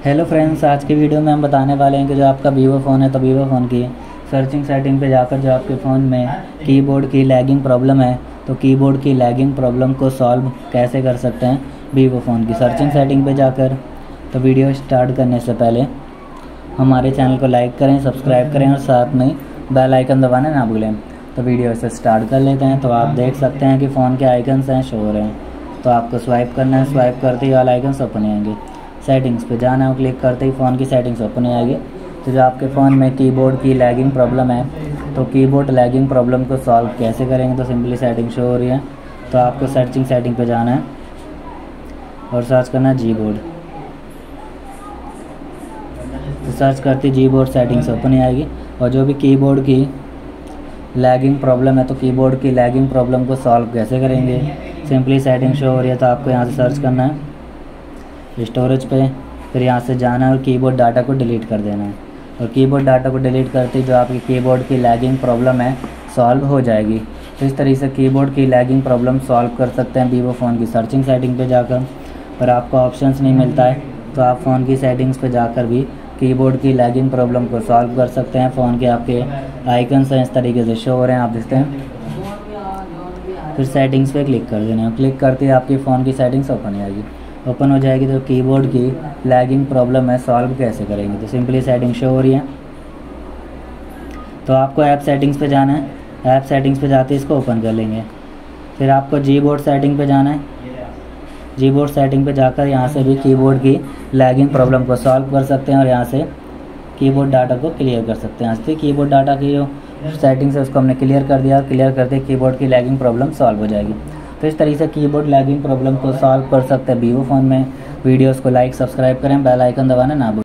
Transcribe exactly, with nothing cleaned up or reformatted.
Hello friends, आज की video में हम बताने वाले हैं कि जो आपका वीवो फ़ोन है तो वीवो फ़ोन की सर्चिंग सेटिंग पे जाकर जो आपके फ़ोन में कीबोर्ड की लैगिंग प्रॉब्लम है तो कीबोर्ड की लैगिंग प्रॉब्लम को सॉल्व कैसे कर सकते हैं वीवो फ़ोन की सर्चिंग सेटिंग पे जाकर। तो वीडियो स्टार्ट करने से पहले हमारे चैनल को लाइक करें, सब्सक्राइब करें और साथ में बेल आइकन दबाना ना भूलें। तो वीडियो से स्टार्ट कर लेते हैं। तो आप देख सकते हैं कि फ़ोन के आइकन्स हैं, शो हो रहे हैं। तो आपको स्वाइप करना है, स्वाइप करते ही वाला आइकन्स ओपन आएंगे। सेटिंग्स पे जाना है, क्लिक करते ही फ़ोन की सेटिंग्स ओपन आएगी। तो जो आपके फ़ोन में कीबोर्ड की लैगिंग प्रॉब्लम है तो कीबोर्ड लैगिंग प्रॉब्लम को सॉल्व कैसे करेंगे, तो सिंपली सेटिंग शो हो रही है। तो आपको सर्चिंग सेटिंग पे जाना है और सर्च करना है जी बोर्ड। तो सर्च करते जी बोर्ड सेटिंग्स ओपन आएगी और जो भी कीबोर्ड की लैगिंग प्रॉब्लम है तो कीबोर्ड की लैगिंग प्रॉब्लम को सॉल्व कैसे करेंगे, सिंपली सेटिंग शो हो रही है। तो आपको यहाँ से सर्च करना है स्टोरेज पे, फिर यहाँ से जाना है और कीबोर्ड डाटा को डिलीट कर देना है। और कीबोर्ड डाटा को डिलीट करते ही जो आपकी कीबोर्ड की लैगिंग प्रॉब्लम है सॉल्व हो जाएगी। तो इस तरीके से कीबोर्ड की लैगिंग प्रॉब्लम सॉल्व कर सकते हैं वीवो फ़ोन की सर्चिंग सेटिंग पे जाकर। पर आपको ऑप्शंस नहीं मिलता है तो आप फ़ोन की सेटिंग्स पे जाकर भी कीबोर्ड की लैगिंग प्रॉब्लम को सॉल्व कर सकते हैं। फ़ोन के आपके आइकन्स हैं इस तरीके से शो हो रहे हैं, आप देखते हैं। फिर सेटिंग्स पे क्लिक कर देना है, क्लिक करते ही आपकी फ़ोन की सेटिंग्स ओपन आएगी। ओपन हो जाएगी तो कीबोर्ड की लैगिंग प्रॉब्लम है सॉल्व कैसे करेंगे, तो सिंपली सेटिंग शो हो रही है। तो आपको ऐप सेटिंग्स पे जाना है, ऐप सेटिंग्स पे जाते ही इसको ओपन कर लेंगे। फिर आपको जी बोर्ड सेटिंग पे जाना है। जी बोर्ड सेटिंग पे जाकर यहाँ से भी कीबोर्ड की लैगिंग प्रॉब्लम को सॉल्व कर सकते हैं और यहाँ से कीबोर्ड डाटा को क्लियर कर सकते हैं। यहाँ से कीबोर्ड डाटा की जो सेटिंग्स है उसको हमने क्लियर कर दिया, क्लियर करते कीबोर्ड की लैगिंग प्रॉब्लम सॉल्व हो जाएगी। तो इस तरीके से कीबोर्ड लैगिंग प्रॉब्लम को सॉल्व कर सकते हैं वीवो फ़ोन में। वीडियोस को लाइक सब्सक्राइब करें, बेल आइकन दबाना ना भूलें।